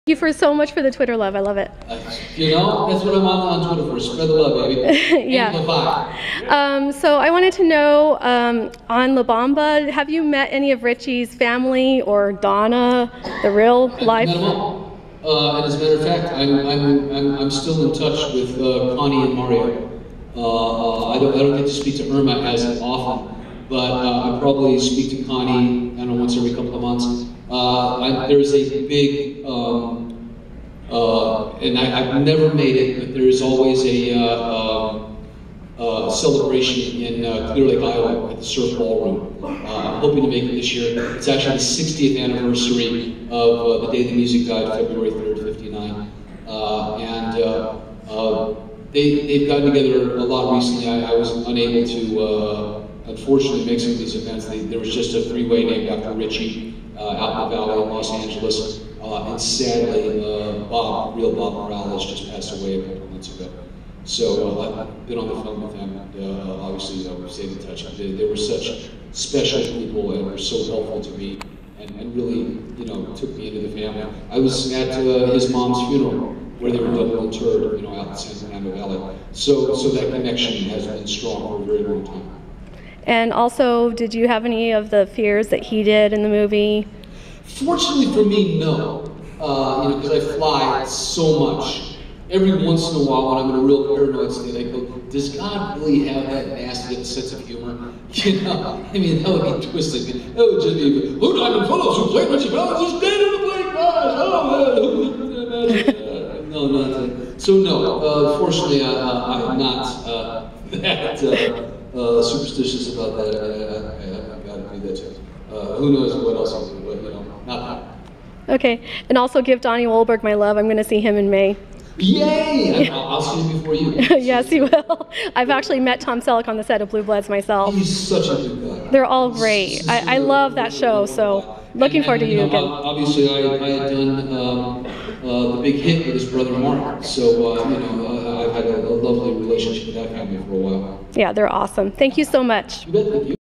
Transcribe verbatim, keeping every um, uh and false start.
Thank you for so much for the Twitter love. I love it. Uh, you know, that's what I'm on, on Twitter for. Spread the love, baby. Yeah. Um, so I wanted to know, um, on La Bamba, have you met any of Richie's family or Donna, the real life? Met them all. Uh, and as a matter of fact, I'm, I'm, I'm, I'm still in touch with uh, Connie and Mario. Uh, uh, I, don't, I don't get to speak to Irma as often, but uh, I probably speak to Connie, I don't know, once every couple of months. Uh, I, there's a big, um, uh, and I, I've never made it, but there is always a uh, uh, uh, celebration in uh, Clear Lake, Iowa at the Surf Ballroom. Uh, I'm hoping to make it this year. It's actually the sixtieth anniversary of uh, the day the music died, February third, fifty-nine. Uh, and uh, uh, they, they've gotten together a lot recently. I, I was unable to, uh, unfortunately, make some of these events. They, there was just a three-way named after Richie. Uh, out in the Valley in Los Angeles, uh, and sadly, uh, Bob, real Bob Morales, just passed away a couple of months ago. So uh, I've been on the phone with them, and uh, obviously, you know, we've stayed in touch. They, they were such special people and were so helpful to me, and, and really, you know, took me into the family. I was at uh, his mom's funeral, where they were double interred, you know, out in San Fernando Valley. So, so that connection has been strong for a very long time. And also, did you have any of the fears that he did in the movie? Fortunately for me, no. Uh, you know, because I fly so much. Every once in a while, when I'm in a real paranoid state, I go, does God really have that nasty sense of humor? You know, I mean, that would be twisted. That would just be, Lou Diamond Phillips, who played Richie Valens, is dead in the plane crash. Oh, man. No, not So, no, uh, fortunately, I, uh, I'm not uh, that uh, uh, superstitious about that. I, I, I, I've got to do that too. Uh, who knows what else I'll do, but, you know, not that. Okay, and also give Donnie Wahlberg my love. I'm going to see him in May. Yay! I'll, I'll see him before you. Yes, he will. I've actually met Tom Selleck on the set of Blue Bloods myself. He's such a good guy. They're all great. I, I love that show, so looking and, forward to and, you, you know, again. Obviously, I, I had done um, uh, the big hit with his brother Mark, so uh, you know, uh, I've had a, a lovely relationship with that family for a while. Yeah, they're awesome. Thank you so much. You bet. Thank you.